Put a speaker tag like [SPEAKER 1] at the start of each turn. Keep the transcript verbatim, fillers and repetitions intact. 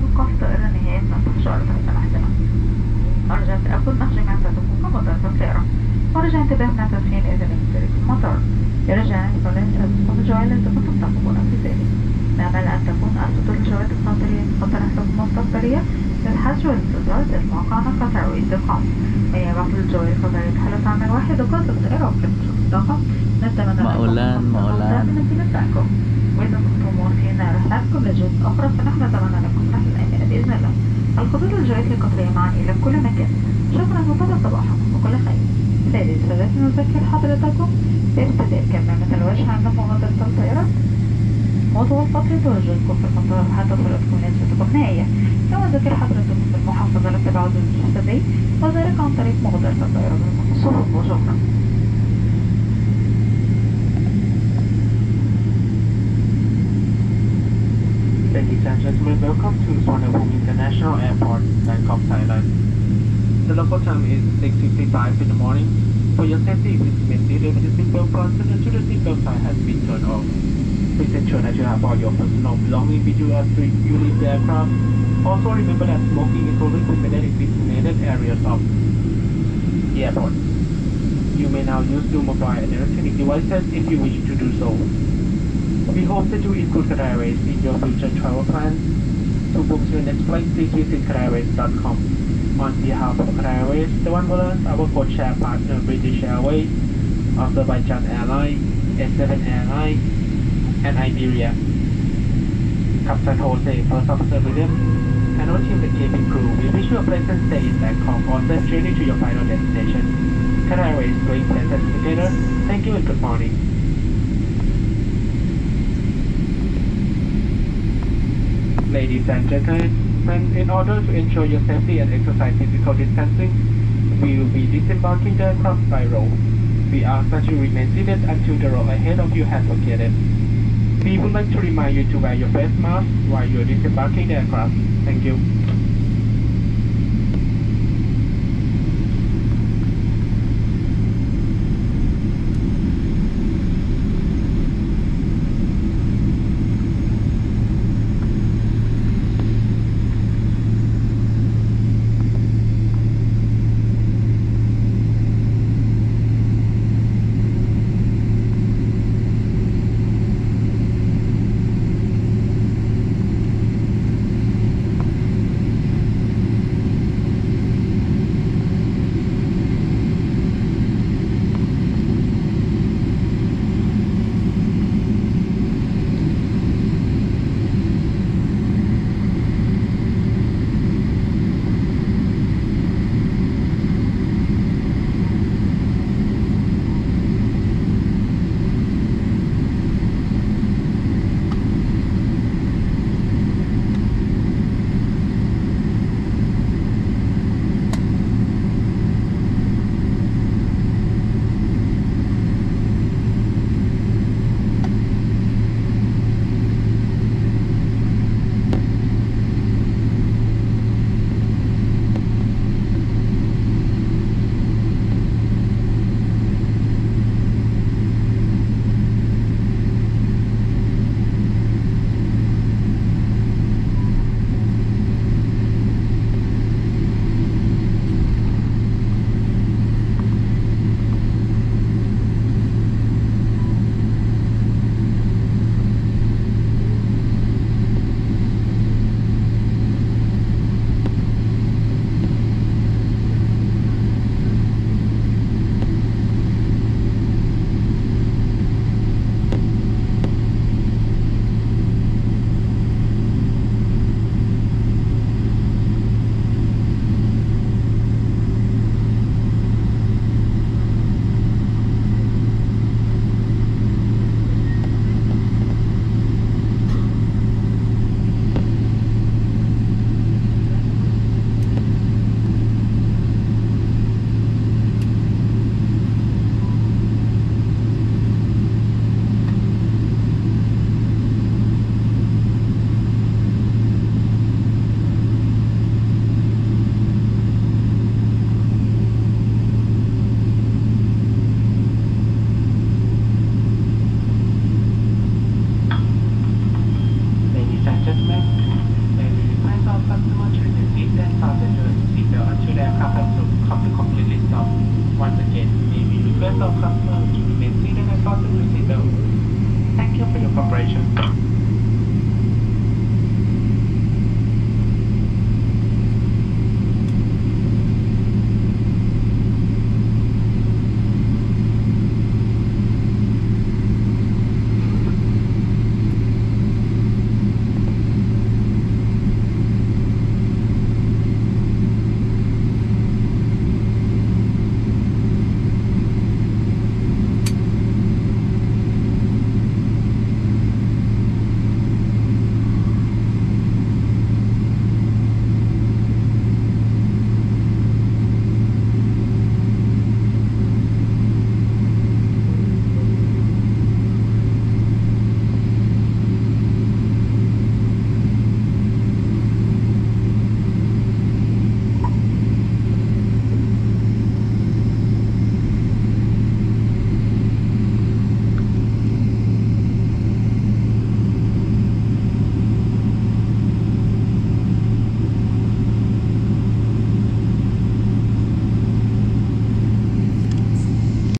[SPEAKER 1] توقف الطائرة نهائيا من الانتشار تحت الاحتمال. أرجى التأكد من جميع تدخل مطار الطائرة، ورجى انتباه من تدخين إذا لم يمتلك المطار. يرجى أن يكون لديكم الجوال التي كنتم ترغبون في ذلك. نأمل أن تكون أسطول الجوالات القطرية مقترحة المستقبلية للحجز والانتظار ذات موقعنا قطروي دوت كوم. ويبعث الجوال القطري حالة عمل واحد وقت الطائرة وكلمة الطاقة. نتمنى
[SPEAKER 2] مaulan maulan
[SPEAKER 1] من استمتاعكم، وإذا كنتم موافقين رحلتكم لجهة أخرى فنحن نتمنى لكم رحلة آمنة بإذن الله. الخطوط الجوية القطرية معا إلى كل مكان. شكرا وطلع صباحكم وكل خير. سيدي السادة، نذكر حضرتكم بارتداء كمامة الوجه عند مغادرة الطائرة وطول فترة تواجدكم في المطار حتى صورتكم نسبتكم نهائية. كما ذكر حضرتكم بالمحافظة على التباعد الجسدي وذلك عن طريق مغادرة الطائرة بالمنصوب. وشكرا.
[SPEAKER 3] Ladies and gentlemen, welcome to Suvarnabhumi International Airport, Bangkok, Thailand. The local time is six fifty-five in the morning. For your safety, please remain seated with your seatbelt fastened until the seatbelt sign has been turned off. Please ensure that you have all your personal belongings with you after you leave the aircraft. Also remember that smoking is only permitted in designated areas of the airport. You may now use your mobile and electronic devices if you wish to do so. We hope that you include Qatar Airways in your future travel plans. To book your next flight, please visit qatar airways dot com. On behalf of Qatar Airways, the one volunteers, our codeshare partner British Airways, Azerbaijan Airlines, S seven Airlines, and Iberia. Captain Jose, First Officer William, and our team, the cabin crew, we wish you a pleasant stay in Bangkok or safe journey to your final destination. Qatar Airways going places together. Thank you and good morning. Ladies and gentlemen, in order to ensure your safety and exercise physical distancing, we will be disembarking the aircraft by row. We ask that you remain seated until the row ahead of you has vacated. We would like to remind you to wear your face mask while you are disembarking the aircraft. Thank you.